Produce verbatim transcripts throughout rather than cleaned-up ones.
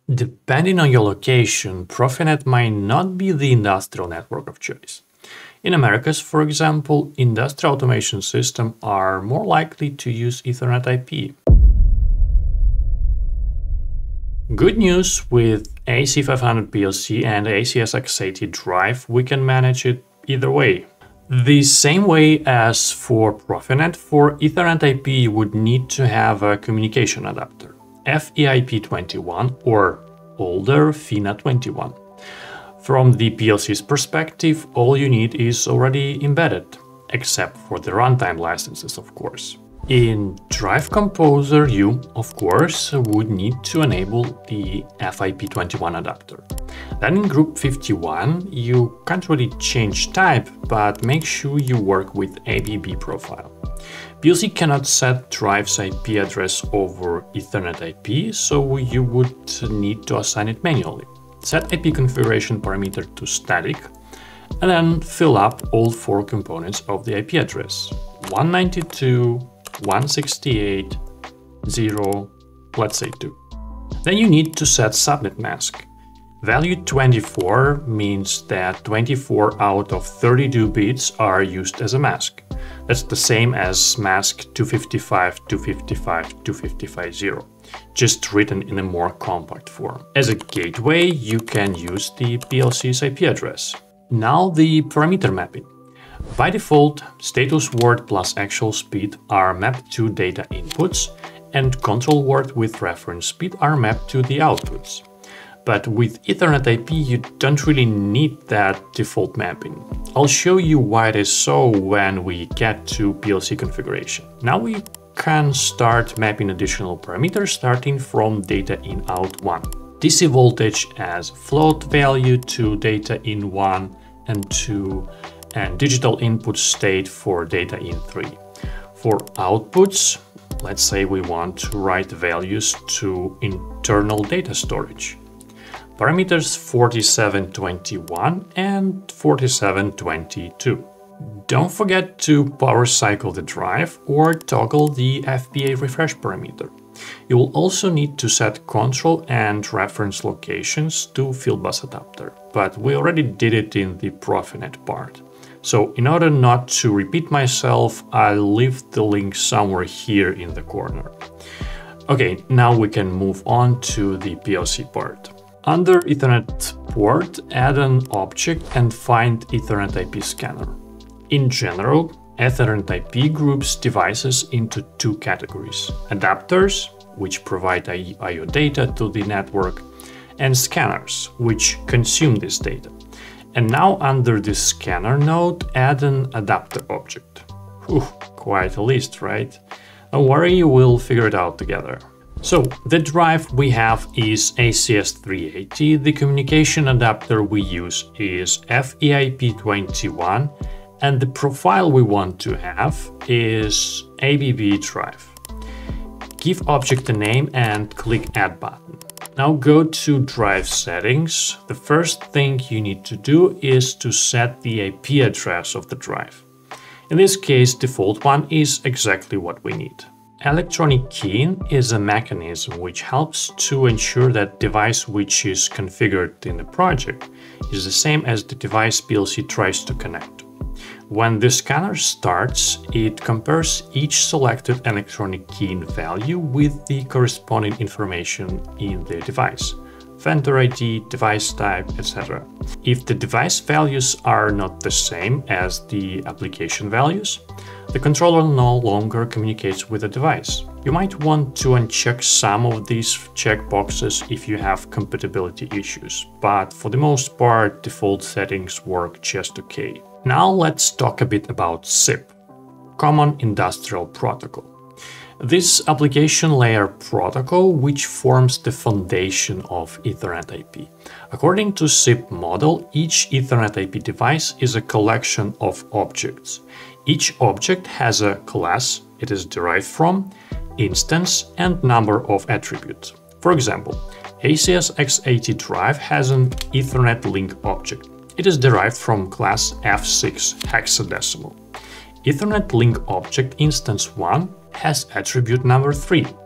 Depending on your location, Profinet might not be the industrial network of choice. In Americas, for example, industrial automation systems are more likely to use Ethernet I P. Good news, with A C five hundred P L C and A C S X eighty drive, we can manage it either way. The same way as for Profinet, for Ethernet I P you would need to have a communication adapter, F E I P twenty-one or older FINA twenty-one. From the P L C's perspective, all you need is already embedded, except for the runtime licenses, of course. In Drive Composer, you, of course, would need to enable the F I P twenty-one adapter. Then in Group fifty-one, you can't really change type, but make sure you work with A B B profile. P L C cannot set drive's I P address over Ethernet I P, so you would need to assign it manually. Set I P configuration parameter to static, and then fill up all four components of the I P address. one ninety-two dot one sixty-eight dot zero, let's say two. Then you need to set subnet mask. Value twenty-four means that twenty-four out of thirty-two bits are used as a mask. That's the same as mask two fifty-five, two fifty-five, two fifty-five zero, just written in a more compact form. As a gateway, you can use the P L C's I P address. Now the parameter mapping. By default, status word plus actual speed are mapped to data inputs, and control word with reference speed are mapped to the outputs. But with Ethernet I P, you don't really need that default mapping. I'll show you why it is so when we get to P L C configuration. Now we can start mapping additional parameters starting from data in out one. D C voltage as float value to data in one and two, and digital input state for data in three. For outputs, let's say we want to write values to internal data storage. Parameters forty-seven twenty-one and forty-seven twenty-two. Don't forget to power cycle the drive or toggle the F P A refresh parameter. You will also need to set control and reference locations to fieldbus adapter, but we already did it in the Profinet part. So in order not to repeat myself, I'll leave the link somewhere here in the corner. Okay, now we can move on to the P L C part. Under Ethernet port, add an object and find Ethernet I P scanner. In general, Ethernet I P groups devices into two categories: adapters, which provide I O data to the network, and scanners, which consume this data. And now under the scanner node, add an adapter object. Whew, quite a list, right? Don't worry, we'll figure it out together. So, the drive we have is A C S three eighty, the communication adapter we use is F E I P twenty-one, and the profile we want to have is A B B drive. Give object a name and click Add button. Now go to Drive Settings. The first thing you need to do is to set the I P address of the drive. In this case, default one is exactly what we need. Electronic keying is a mechanism which helps to ensure that device which is configured in the project is the same as the device P L C tries to connect. When the scanner starts, it compares each selected electronic keying value with the corresponding information in the device: vendor I D, device type, et cetera. If the device values are not the same as the application values, the controller no longer communicates with the device. You might want to uncheck some of these checkboxes if you have compatibility issues, but for the most part, default settings work just okay. Now let's talk a bit about S I P, Common Industrial Protocol. This application layer protocol which forms the foundation of Ethernet I P. According to S I P model, each Ethernet I P device is a collection of objects. Each object has a class it is derived from, instance, and number of attributes. For example, A C S X eighty drive has an Ethernet link object. It is derived from class F six hexadecimal. Ethernet link object instance one has attribute number three.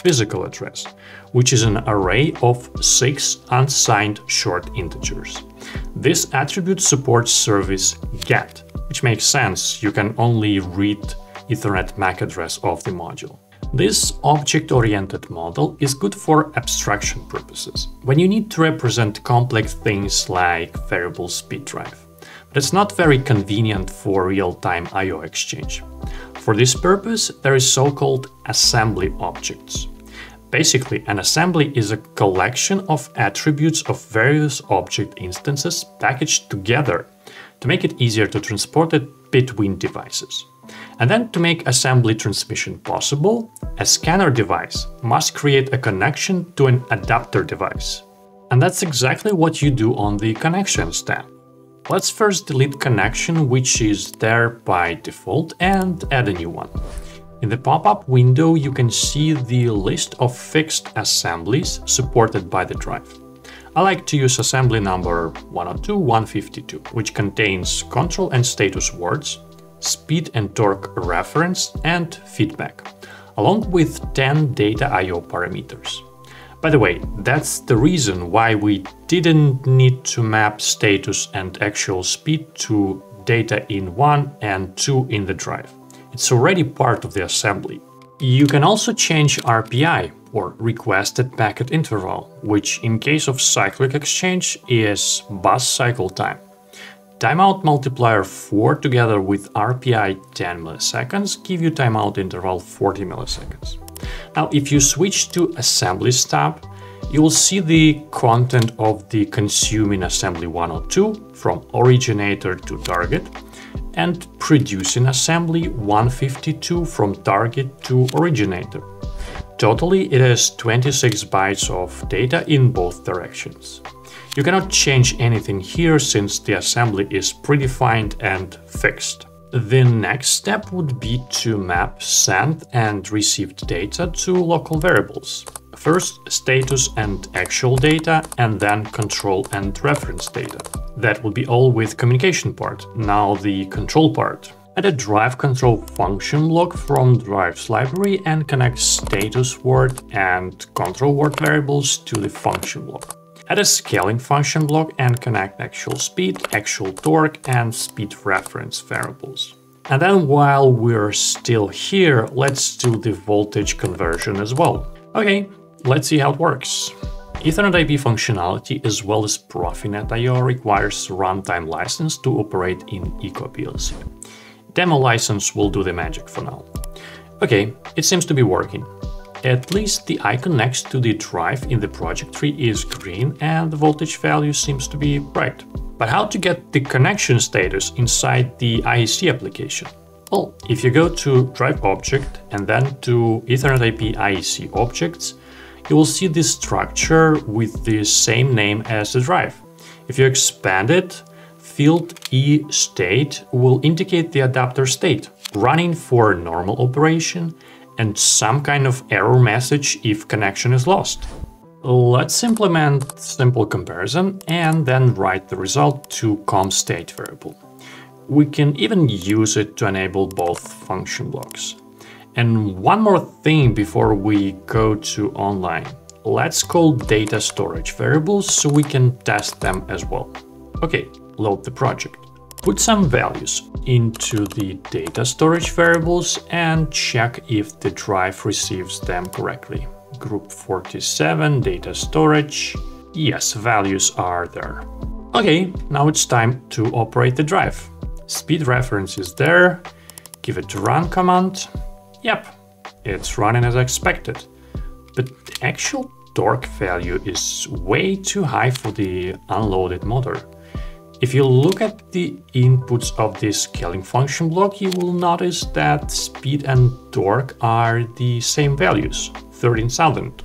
physical address, which is an array of six unsigned short integers. This attribute supports service get, which makes sense. You can only read Ethernet M A C address of the module. This object-oriented model is good for abstraction purposes, when you need to represent complex things like variable speed drive. But it's not very convenient for real-time I O exchange. For this purpose, there is so-called assembly objects. Basically, an assembly is a collection of attributes of various object instances packaged together to make it easier to transport it between devices. And then to make assembly transmission possible, a scanner device must create a connection to an adapter device. And that's exactly what you do on the Connections tab. Let's first delete connection, which is there by default, and add a new one. In the pop-up window, you can see the list of fixed assemblies supported by the drive. I like to use assembly number one oh two dash one fifty-two, which contains control and status words, speed and torque reference, and feedback, along with ten data I O parameters. By the way, that's the reason why we didn't need to map status and actual speed to data in one and two in the drive. It's already part of the assembly. You can also change R P I, or requested packet interval, which in case of cyclic exchange is bus cycle time. Timeout multiplier four together with R P I ten milliseconds give you timeout interval forty milliseconds. Now, if you switch to Assemblies tab, you will see the content of the consuming assembly one oh two from originator to target, and producing assembly one fifty-two from target to originator. Totally, it has twenty-six bytes of data in both directions. You cannot change anything here since the assembly is predefined and fixed. The next step would be to map sent and received data to local variables. First, status and actual data, and then control and reference data. That would be all with communication part. Now the control part. Add a drive control function block from drives library and connect status word and control word variables to the function block. Add a scaling function block and connect actual speed, actual torque, and speed reference variables. And then while we're still here, let's do the voltage conversion as well. Okay, let's see how it works. Ethernet I P functionality as well as Profinet I O requires runtime license to operate in ecoPLC. Demo license will do the magic for now. Okay, it seems to be working. At least the icon next to the drive in the project tree is green and the voltage value seems to be right. But how to get the connection status inside the I E C application? Well, if you go to Drive Object and then to Ethernet I P I E C Objects, you will see this structure with the same name as the drive. If you expand it, field E state will indicate the adapter state, running for normal operation, and some kind of error message if connection is lost. Let's implement simple comparison and then write the result to com state variable. We can even use it to enable both function blocks. And one more thing before we go to online. Let's call data storage variables so we can test them as well. Okay, load the project. Put some values into the data storage variables and check if the drive receives them correctly. Group forty-seven, data storage. Yes, values are there. Okay, now it's time to operate the drive. Speed reference is there. Give it to run command. Yep, it's running as expected. But the actual torque value is way too high for the unloaded motor. If you look at the inputs of this scaling function block, you will notice that speed and torque are the same values, thirteen thousand.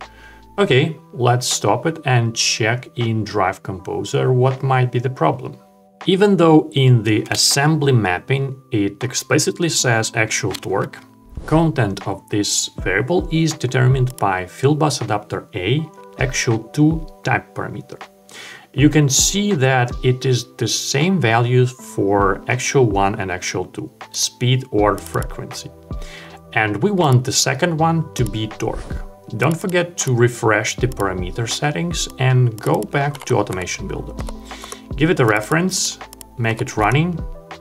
Okay, let's stop it and check in Drive Composer what might be the problem. Even though in the assembly mapping it explicitly says actual torque, content of this variable is determined by fieldbus adapter A, actual two type parameter. You can see that it is the same values for actual one and actual two, speed or frequency. And we want the second one to be torque. Don't forget to refresh the parameter settings and go back to Automation Builder. Give it a reference, make it running.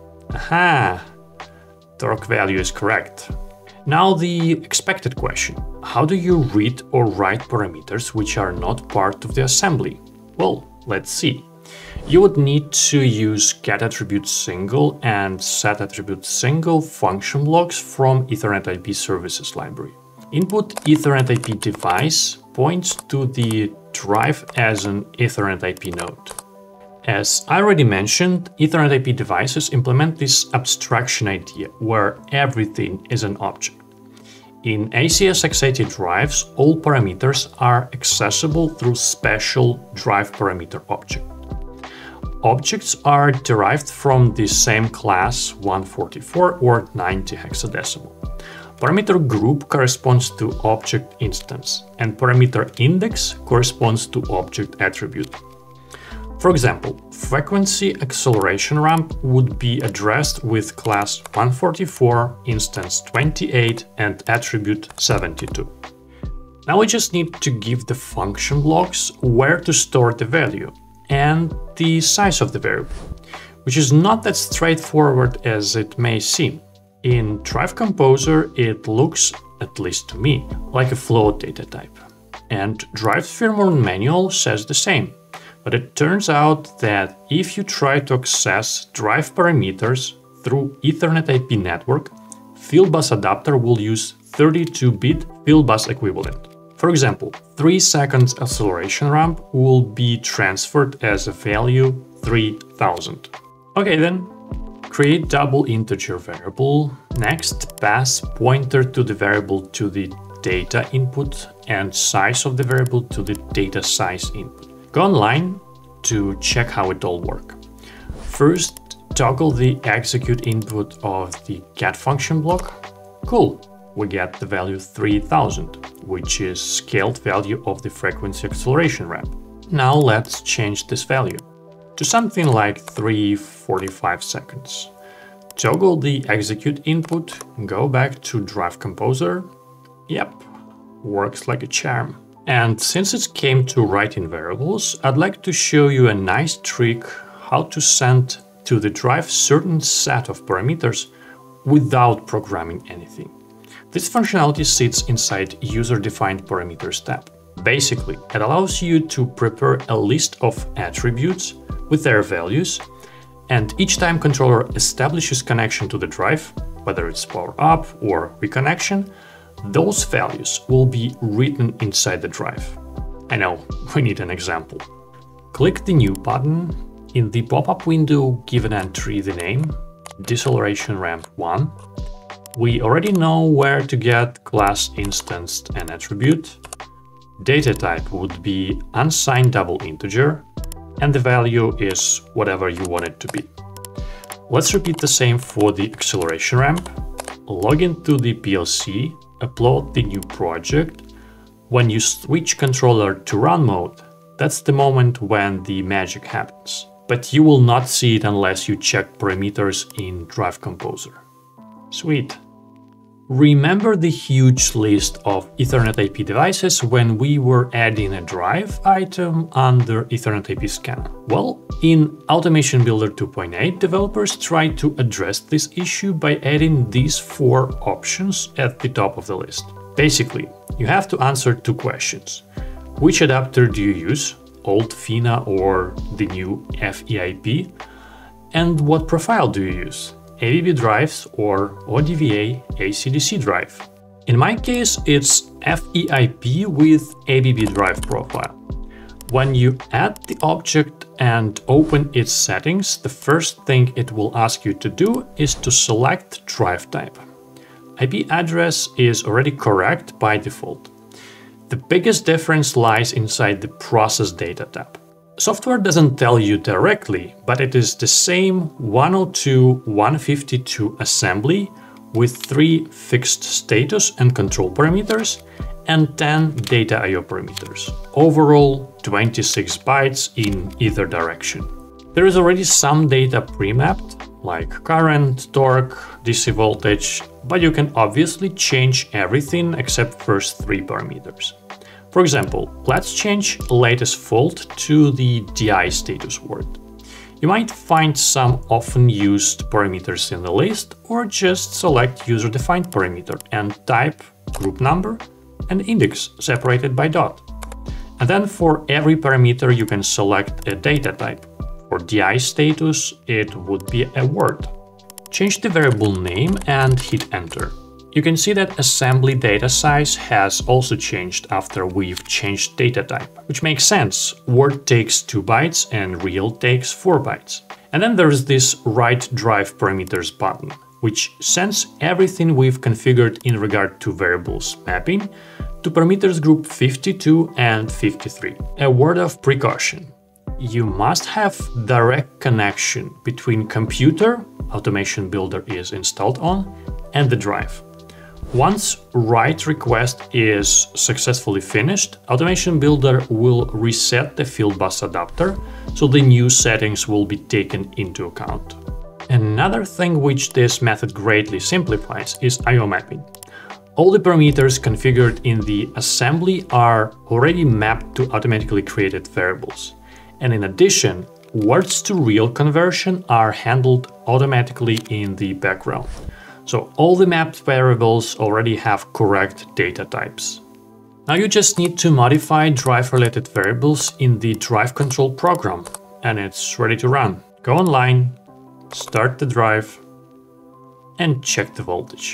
Aha! Torque value is correct. Now the expected question. How do you read or write parameters which are not part of the assembly? Well, let's see. You would need to use getAttributeSingle and setAttributeSingle function blocks from Ethernet I P services library. Input Ethernet I P device points to the drive as an Ethernet I P node. As I already mentioned, Ethernet I P devices implement this abstraction idea where everything is an object. In A C S X eighty drives, all parameters are accessible through special drive parameter object. Objects are derived from the same class one forty-four or ninety hexadecimal. Parameter group corresponds to object instance, and parameter index corresponds to object attribute. For example, frequency acceleration ramp would be addressed with class one forty-four, instance twenty-eight, and attribute seventy-two. Now we just need to give the function blocks where to store the value and the size of the variable, which is not that straightforward as it may seem. In Drive Composer, it looks, at least to me, like a float data type. And Drive firmware manual says the same. But it turns out that if you try to access drive parameters through Ethernet I P network, Fieldbus adapter will use thirty-two bit Fieldbus equivalent. For example, three seconds acceleration ramp will be transferred as a value three thousand. Okay then, create double integer variable. Next, pass pointer to the variable to the data input and size of the variable to the data size input. Go online to check how it all works. First, toggle the execute input of the get function block. Cool, we get the value three thousand, which is scaled value of the frequency acceleration ramp. Now let's change this value to something like three forty-five seconds. Toggle the execute input, go back to Drive Composer. Yep, works like a charm. And since it came to writing variables, I'd like to show you a nice trick how to send to the drive certain set of parameters without programming anything. This functionality sits inside User-Defined Parameters tab. Basically, it allows you to prepare a list of attributes with their values, and each time controller establishes connection to the drive, whether it's power up or reconnection, those values will be written inside the drive. I know, we need an example. Click the New button. In the pop-up window, give an entry the name, Deceleration Ramp one. We already know where to get class instanced an attribute. Data type would be unsigned double integer, and the value is whatever you want it to be. Let's repeat the same for the acceleration ramp. Log into the P L C, upload the new project. When you switch controller to run mode, that's the moment when the magic happens. But you will not see it unless you check parameters in Drive Composer. Sweet. Remember the huge list of Ethernet I P devices when we were adding a drive item under Ethernet I P scanner? Well, in Automation Builder two point eight, developers tried to address this issue by adding these four options at the top of the list. Basically, you have to answer two questions. Which adapter do you use, old FINA or the new F E I P? And what profile do you use, A B B drives or O D V A A C D C drive? In my case, it's F E I P with A B B drive profile. When you add the object and open its settings, the first thing it will ask you to do is to select drive type. I P address is already correct by default. The biggest difference lies inside the Process Data tab. Software doesn't tell you directly, but it is the same one oh two dot one fifty-two assembly with three fixed status and control parameters and ten data I O parameters. Overall, twenty-six bytes in either direction. There is already some data pre-mapped, like current, torque, D C voltage, but you can obviously change everything except first three parameters. For example, let's change latest fault to the D I status word. You might find some often used parameters in the list, or just select user-defined parameter and type group number and index separated by dot. And then for every parameter you can select a data type. For D I status it would be a word. Change the variable name and hit enter. You can see that assembly data size has also changed after we've changed data type, which makes sense. Word takes two bytes and real takes four bytes. And then there's this write drive parameters button, which sends everything we've configured in regard to variables mapping to parameters group fifty-two and fifty-three. A word of precaution. You must have direct connection between computer Automation Builder is installed on and the drive. Once write request is successfully finished, Automation Builder will reset the field bus adapter, so the new settings will be taken into account. Another thing which this method greatly simplifies is I O mapping. All the parameters configured in the assembly are already mapped to automatically created variables. And in addition, words to real conversion are handled automatically in the background. So all the mapped variables already have correct data types. Now you just need to modify drive-related variables in the drive control program, and it's ready to run. Go online, start the drive, and check the voltage.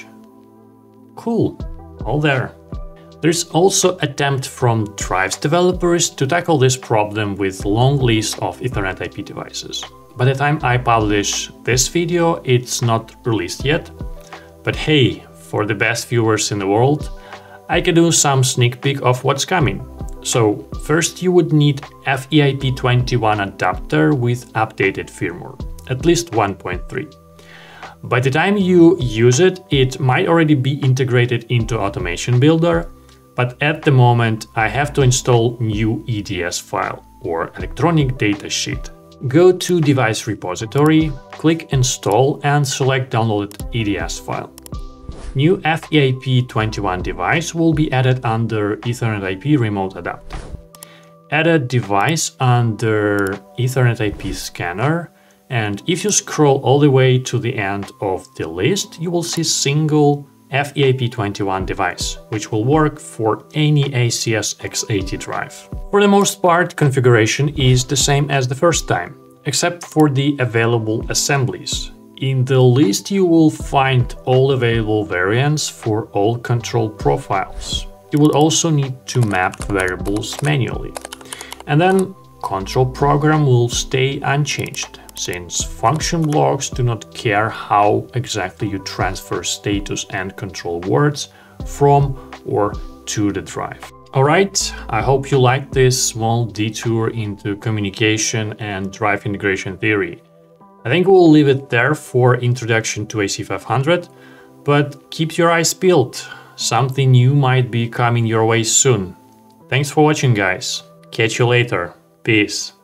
Cool, all there. There's also an attempt from drives developers to tackle this problem with long list of Ethernet I P devices. By the time I publish this video, it's not released yet. But hey, for the best viewers in the world, I can do some sneak peek of what's coming. So first you would need F E I P twenty-one adapter with updated firmware, at least one point three. By the time you use it, it might already be integrated into Automation Builder, but at the moment I have to install new E D S file or electronic data sheet. Go to device repository, click install and select downloaded E D S file. New F E I P twenty-one device will be added under Ethernet I P remote adapter. Add a device under Ethernet I P scanner, and if you scroll all the way to the end of the list, you will see single F E I P twenty-one device, which will work for any A C S X eighty drive. For the most part, configuration is the same as the first time, except for the available assemblies. In the list you will find all available variants for all control profiles. You will also need to map variables manually. And then control program will stay unchanged, since function blocks do not care how exactly you transfer status and control words from or to the drive. Alright, I hope you liked this small detour into communication and drive integration theory. I think we'll leave it there for introduction to A C five hundred, but keep your eyes peeled. Something new might be coming your way soon. Thanks for watching, guys. Catch you later. Peace.